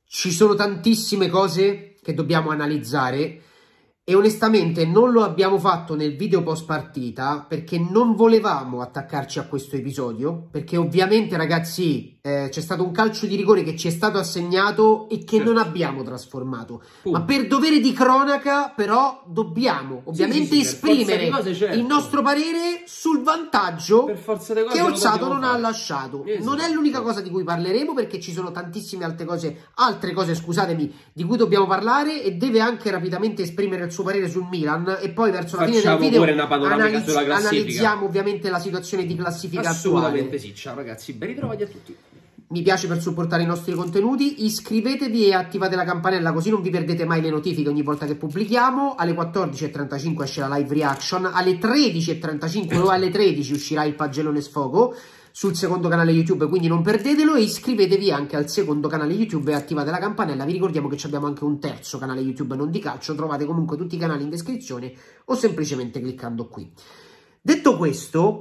ci sono tantissime cose che dobbiamo analizzare e onestamente non lo abbiamo fatto nel video post partita perché non volevamo attaccarci a questo episodio, perché ovviamente ragazzi c'è stato un calcio di rigore che ci è stato assegnato e che non abbiamo trasformato, ma per dovere di cronaca però dobbiamo ovviamente esprimere il nostro parere sul vantaggio che Orsato non ha lasciato. Non è l'unica cosa di cui parleremo, perché ci sono tantissime altre cose, scusatemi, di cui dobbiamo parlare, e deve anche rapidamente esprimere il suo parere sul Milan e poi verso la fine del video analizziamo ovviamente la situazione di classifica assolutamente attuale. Sì, ciao ragazzi, ben ritrovati a tutti. Mi piace per supportare i nostri contenuti, iscrivetevi e attivate la campanella così non vi perdete mai le notifiche ogni volta che pubblichiamo. Alle 14:35 esce la live reaction, alle 13:35 o alle 13 uscirà il pagellone sfogo sul secondo canale YouTube, quindi non perdetelo, e iscrivetevi anche al secondo canale YouTube e attivate la campanella. Vi ricordiamo che abbiamo anche un terzo canale YouTube non di calcio, trovate comunque tutti i canali in descrizione o semplicemente cliccando qui. Detto questo,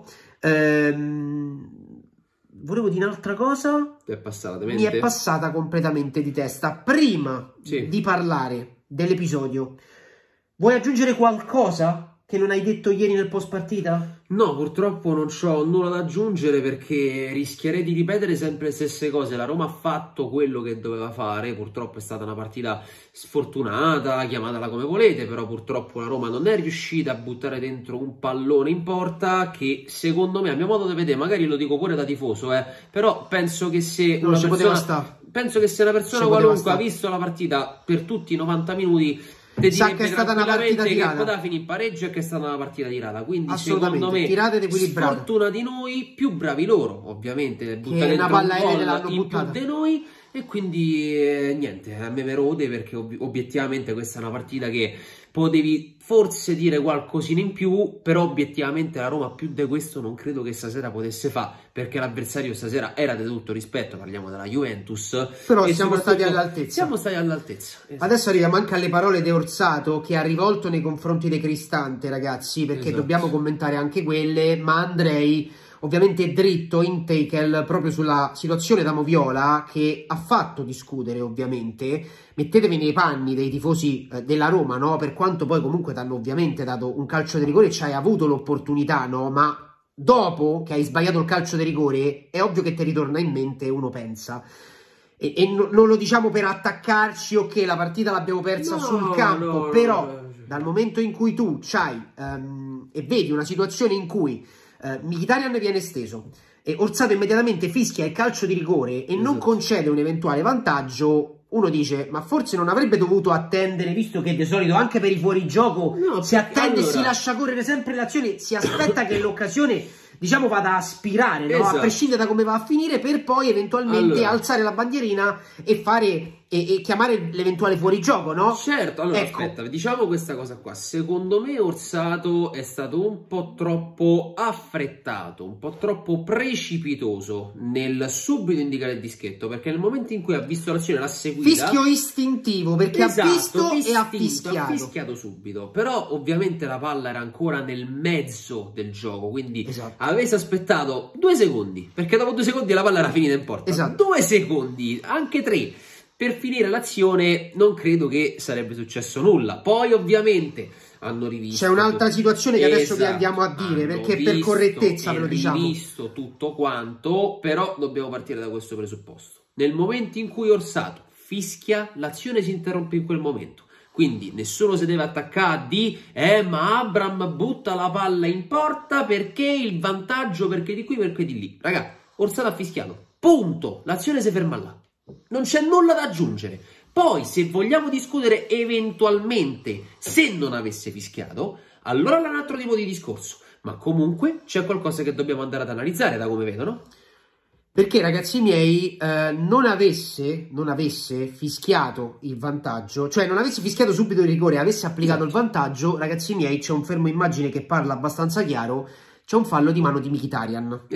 volevo dire un'altra cosa, mi è passata completamente di testa. Prima di parlare dell'episodio, vuoi aggiungere qualcosa che non hai detto ieri nel post partita? No, purtroppo non c'ho nulla da aggiungere perché rischierei di ripetere sempre le stesse cose. La Roma ha fatto quello che doveva fare, purtroppo è stata una partita sfortunata, chiamatela come volete, però purtroppo la Roma non è riuscita a buttare dentro un pallone in porta che secondo me, a mio modo di vedere, magari lo dico pure da tifoso, però penso che se una persona qualunque ha visto la partita per tutti i 90 minuti sa che è stata una partita tirata, che poteva finire in pareggio e che è stata una partita tirata, quindi secondo me sfortuna di noi, più bravi loro ovviamente, che una palla aerea l'hanno buttata più di noi, e quindi niente, a me mi rode perché obiettivamente questa è una partita che potevi forse dire qualcosina in più, però obiettivamente la Roma più di questo non credo che stasera potesse fare, perché l'avversario stasera era di tutto rispetto, parliamo della Juventus, però siamo stati all'altezza. Siamo stati all'altezza. Adesso arriviamo anche alle parole di Orsato che ha rivolto nei confronti di Cristante, ragazzi, perché dobbiamo commentare anche quelle, ma andrei ovviamente dritto in tackle proprio sulla situazione da Moviola, che ha fatto discutere ovviamente. Mettetevi nei panni dei tifosi della Roma, no? Per quanto poi comunque ti hanno ovviamente dato un calcio di rigore e ci hai avuto l'opportunità, no? Ma dopo che hai sbagliato il calcio di rigore è ovvio che ti ritorna in mente, uno pensa. E non lo diciamo per attaccarci o che la partita l'abbiamo persa sul campo, però dal momento in cui tu c'hai e vedi una situazione in cui Mkhitaryan viene esteso e Orsato immediatamente fischia il calcio di rigore e non concede un eventuale vantaggio, uno dice ma forse non avrebbe dovuto attendere, visto che di solito anche per i fuorigioco si attende, si lascia correre sempre l'azione, si aspetta che l'occasione diciamo vada a aspirare, no? A prescindere da come va a finire, per poi eventualmente alzare la bandierina e fare e chiamare l'eventuale fuorigioco, no? Certo, allora aspetta, diciamo questa cosa qua. Secondo me Orsato è stato un po' troppo affrettato, un po' troppo precipitoso nel subito indicare il dischetto, perché nel momento in cui ha visto l'azione, l'ha seguita, fischio istintivo, perché ha visto e ha fischiato subito. Però ovviamente la palla era ancora nel mezzo del gioco, quindi avesse aspettato 2 secondi, perché dopo 2 secondi la palla era finita in porta. 2 secondi, anche 3 per finire l'azione, non credo che sarebbe successo nulla. Poi ovviamente hanno rivisto, c'è un'altra situazione che adesso vi andiamo a dire, perché per correttezza ve lo diciamo, visto tutto quanto, però dobbiamo partire da questo presupposto. Nel momento in cui Orsato fischia, l'azione si interrompe in quel momento. Quindi nessuno si deve attaccare di ma Abram butta la palla in porta perché il vantaggio, perché di qui, perché di lì. Raga, Orsato ha fischiato, punto, l'azione si ferma là, non c'è nulla da aggiungere. Poi se vogliamo discutere eventualmente se non avesse fischiato, allora è un altro tipo di discorso, ma comunque c'è qualcosa che dobbiamo andare ad analizzare, da come vedo, no? Perché ragazzi miei, non avesse fischiato il vantaggio, cioè non avesse fischiato subito il rigore, avesse applicato il vantaggio, ragazzi miei, c'è un fermo immagine che parla abbastanza chiaro, c'è un fallo di mano di Mkhitaryan.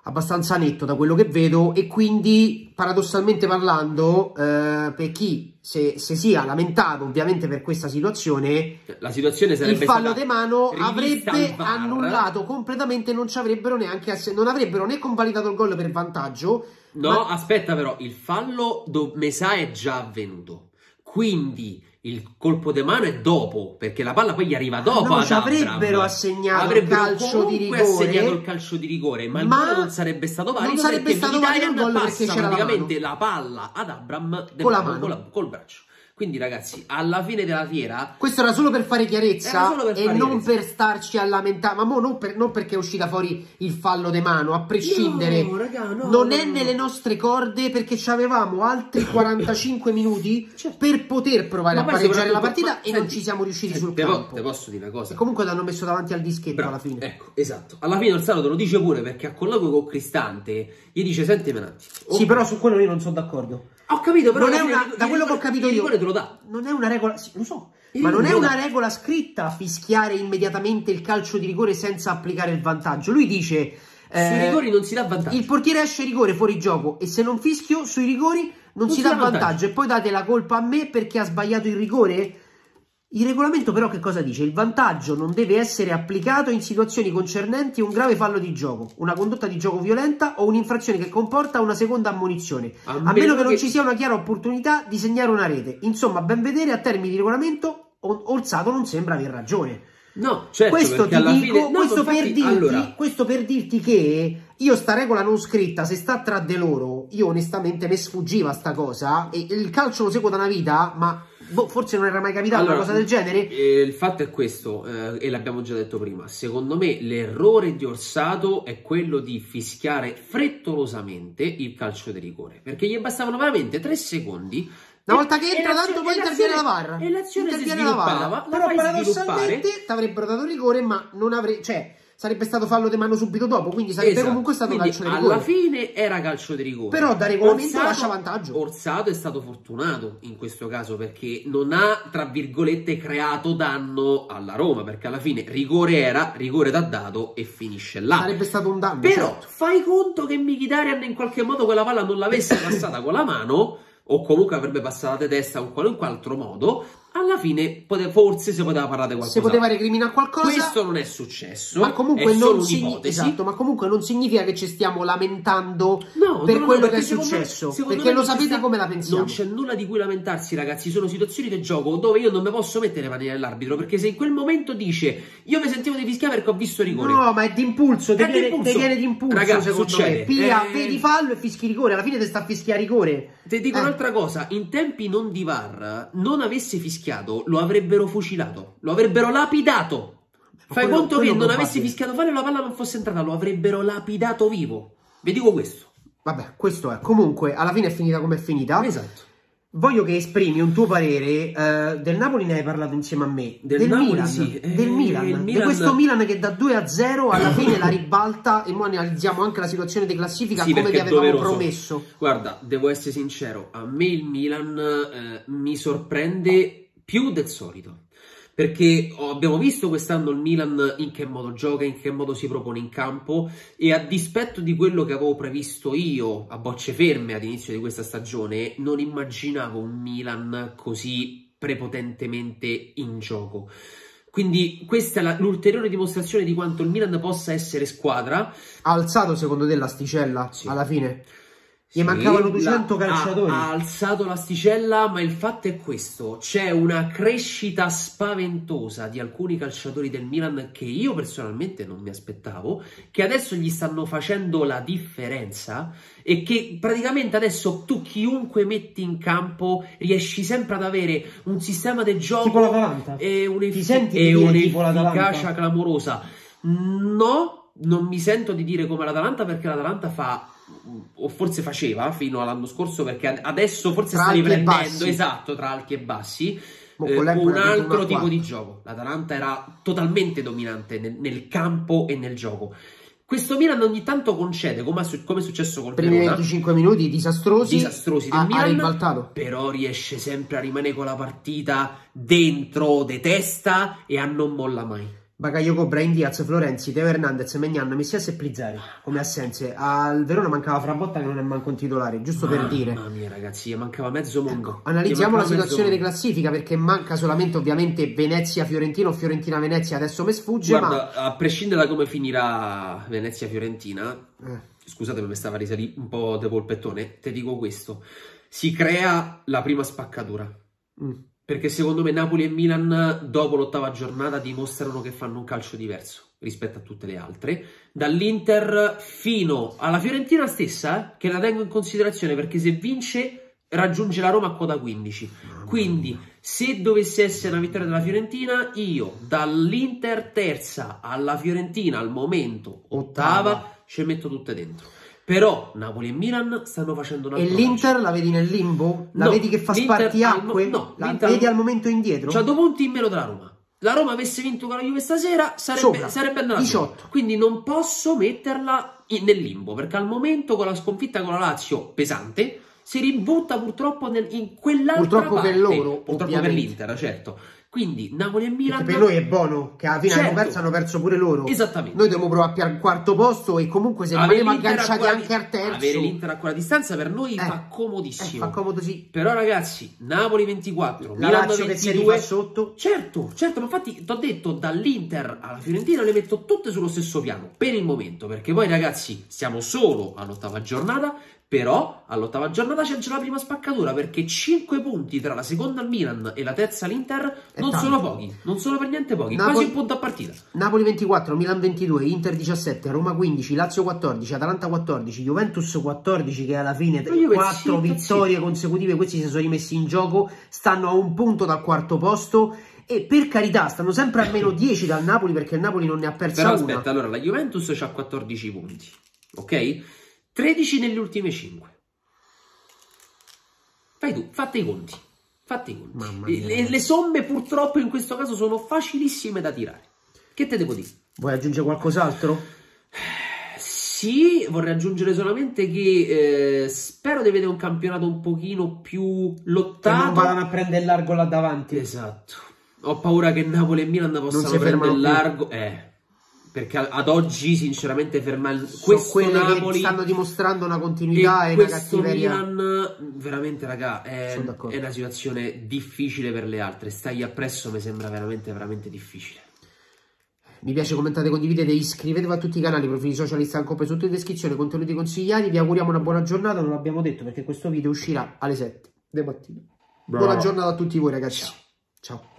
abbastanza netto da quello che vedo, e quindi paradossalmente parlando, per chi se sia lamentato ovviamente per questa situazione, la situazione sarebbe il fallo di mano avrebbe VAR. annullato completamente, non ci avrebbero neanche non avrebbero né convalidato il gol per vantaggio. No, aspetta però, il fallo mi sa è già avvenuto, quindi il colpo di mano è dopo, perché la palla poi gli arriva dopo. No, ad ci avrebbero assegnato il calcio di rigore, assegnato il calcio di rigore, ma il gol non sarebbe stato valido, non sarebbe stato valido il gol perché c'era praticamente la palla ad Abram con la mano, col braccio. Quindi ragazzi, alla fine della fiera, questo era solo per fare chiarezza e non per starci a lamentare, ma non perché è uscita fuori il fallo di mano, a prescindere, no, raga, non è nelle nostre corde, perché ci avevamo altri 45 minuti per poter provare a pareggiare la partita e non ci siamo riusciti sul campo. Te posso dire una cosa? E comunque l'hanno messo davanti al dischetto alla fine. Ecco, esatto. Alla fine Orsato te lo dice pure, perché a colloquio con Cristante gli dice: senti un attimo. Sì, però su quello io non sono d'accordo. Ho capito, però non è una, da quello che ho capito io, te lo dà. Non è una regola, sì, lo so, ma non è una regola scritta fischiare immediatamente il calcio di rigore senza applicare il vantaggio. Lui dice sui rigori non si dà vantaggio. Il portiere esce rigore fuori gioco e se non fischio sui rigori non si dà vantaggio. E poi date la colpa a me perché ha sbagliato il rigore? Il regolamento però che cosa dice? Il vantaggio non deve essere applicato in situazioni concernenti un grave fallo di gioco, una condotta di gioco violenta o un'infrazione che comporta una seconda ammonizione, a meno che non ci sia una chiara opportunità di segnare una rete. Insomma, ben vedere, a termini di regolamento, Orsato non sembra aver ragione. No, certo, questo ti dico, fine... no, questo per dirti che io sta regola non scritta, se sta tra di loro, io onestamente mi sfuggiva sta cosa, e il calcio lo seguo da una vita, ma forse non era mai capitato una cosa del genere. Il fatto è questo, e l'abbiamo già detto prima, secondo me l'errore di Orsato è quello di fischiare frettolosamente il calcio di rigore, perché gli bastavano veramente 3 secondi. Una volta che entra, tanto poi interviene la VAR. E l'azione si sviluppava, però paradossalmente ti avrebbero dato rigore, ma non avrei, cioè sarebbe stato fallo di mano subito dopo, quindi sarebbe comunque stato calcio di rigore. Alla fine era calcio di rigore. Però da regolamento lascia vantaggio. Orsato è stato fortunato in questo caso, perché non ha, tra virgolette, creato danno alla Roma, perché alla fine rigore era, rigore da dato e finisce là. Sarebbe stato un danno. Però fai conto che Mkhitaryan in qualche modo quella palla non l'avesse passata con la mano, o comunque avrebbe passato la testa o in qualunque altro modo, alla fine forse si poteva parlare di qualcosa. Si poteva recriminare qualcosa. Questo non è successo, ma comunque è solo un'ipotesi. Esatto, ma comunque non significa che ci stiamo lamentando per quello che è successo, perché lo sapete come la pensiamo. Non c'è nulla di cui lamentarsi, ragazzi, sono situazioni di gioco dove io non mi posso mettere le mani nell'arbitro, perché se in quel momento dice io mi sentivo di fischiare perché ho visto rigore. No, ma è d'impulso, ti viene d'impulso, ragazzi, secondo succede. me. Pia, vedi fallo e fischi rigore, alla fine ti sta a fischiare rigore. Ti dico un'altra cosa, in tempi non di VAR, non avesse fischiato, lo avrebbero fucilato, lo avrebbero lapidato. Fai conto che non avessi fischiato fallo e la palla non fosse entrata, lo avrebbero lapidato vivo. Vi dico questo. Vabbè, questo è. Comunque, alla fine è finita come è finita. Esatto. Voglio che esprimi un tuo parere. Del Napoli ne hai parlato insieme a me. Del Napoli, Milan, sì. Del Milan. Di questo Milan che da 2-0 alla fine la ribalta, e noi analizziamo anche la situazione di classifica come vi avevamo promesso. Guarda, devo essere sincero, a me il Milan mi sorprende più del solito. Perché abbiamo visto quest'anno il Milan in che modo gioca, in che modo si propone in campo, e a dispetto di quello che avevo previsto io a bocce ferme ad inizio di questa stagione, non immaginavo un Milan così prepotentemente in gioco. Quindi questa è l'ulteriore dimostrazione di quanto il Milan possa essere squadra. Ha alzato secondo te l'asticella alla fine? Gli mancavano 200 calciatori. Ha alzato l'asticella, ma il fatto è questo: c'è una crescita spaventosa di alcuni calciatori del Milan che io personalmente non mi aspettavo, che adesso gli stanno facendo la differenza, e che praticamente adesso tu chiunque metti in campo riesci sempre ad avere un sistema del gioco tipo l'Atalanta e un'efficacia clamorosa. No, non mi sento di dire come l'Atalanta, perché l'Atalanta fa, o forse faceva fino all'anno scorso, perché adesso forse sta riprendendo, esatto, tra alti e bassi, un altro tipo di gioco. L'Atalanta era totalmente dominante nel campo e nel gioco. Questo Milan ogni tanto concede, come è successo col Verona. Primi 25 minuti disastrosi del Milan, però riesce sempre a rimanere con la partita dentro de testa e a non molla mai. Bakayoko, Brahim Diaz, Florenzi, Teo Hernandez, Maignan, Messias e Plizzari come assenze. Al Verona mancava Frabotta che non è manco un titolare, giusto per dire. Mamma mia ragazzi, mancava mezzo mondo. Ecco, analizziamo la situazione di classifica perché manca solamente ovviamente Venezia-Fiorentina o Fiorentina-Venezia, adesso mi sfugge. Guarda, a prescindere da come finirà Venezia-Fiorentina, scusate mi stava a risalire un po' de polpettone, te dico questo, si crea la prima spaccatura. Perché secondo me Napoli e Milan dopo l'8ª giornata dimostrano che fanno un calcio diverso rispetto a tutte le altre. Dall'Inter fino alla Fiorentina stessa, che la tengo in considerazione perché se vince raggiunge la Roma a quota 15. Quindi se dovesse essere una vittoria della Fiorentina, io dall'Inter terza alla Fiorentina al momento ottava ci metto tutte dentro. Però Napoli e Milan stanno facendo una. E l'Inter la vedi nel limbo? La vedi che fa spartiacque? No, la vedi al momento indietro? C'ha 2 punti in meno della Roma. La Roma avesse vinto con la Juve stasera sarebbe andata 18. Quindi non posso metterla nel limbo perché al momento con la sconfitta con la Lazio pesante si ributta purtroppo in quell'altra purtroppo parte. Per loro, purtroppo per l'Inter, certo. Quindi Napoli e Milan. Perché per noi è buono che alla fine hanno perso pure loro. Esattamente. Noi dobbiamo provare al 4º posto e comunque se rimaniamo agganciati anche al terzo. Avere l'Inter a quella distanza per noi fa comodissimo. Fa comodo, sì. Però ragazzi, Napoli 24, la Milan Lazio 22 che si sotto. Certo, ma infatti ti ho detto dall'Inter alla Fiorentina le metto tutte sullo stesso piano per il momento, perché poi ragazzi siamo solo all'8ª giornata. Però all'8ª giornata c'è già la prima spaccatura perché 5 punti tra la seconda al Milan e la terza all'Inter non sono pochi, non sono per niente pochi, quasi un punto a partita. Napoli 24, Milan 22, Inter 17, Roma 15, Lazio 14, Atalanta 14, Juventus 14 che alla fine 4 vittorie consecutive, questi si sono rimessi in gioco, stanno a 1 punto dal 4º posto e per carità stanno sempre a meno 10 dal Napoli perché il Napoli non ne ha persa una. Però aspetta, allora la Juventus ha 14 punti, ok? 13 nelle ultime 5. Fai tu, fate i conti. Mamma mia. Le somme purtroppo in questo caso sono facilissime da tirare. Che te devo dire? Vuoi aggiungere qualcos'altro? Sì, vorrei aggiungere solamente che spero di vedere un campionato un pochino più lottato. Che non vadano a prendere il largo là davanti. Esatto. Ho paura che Napoli e Milan possano prendere il largo. Perché ad oggi sinceramente fermare questo Napoli che stanno dimostrando una continuità e una cattiveria. Milan veramente raga è una situazione difficile per le altre. Stai appresso mi sembra veramente difficile. Mi piace, commentate, condividete, iscrivetevi a tutti i canali, profili social, Instagram, sotto in descrizione, contenuti consigliati. Vi auguriamo una buona giornata, non l'abbiamo detto perché questo video uscirà alle 7 del mattino. Buona giornata a tutti voi ragazzi. Ciao.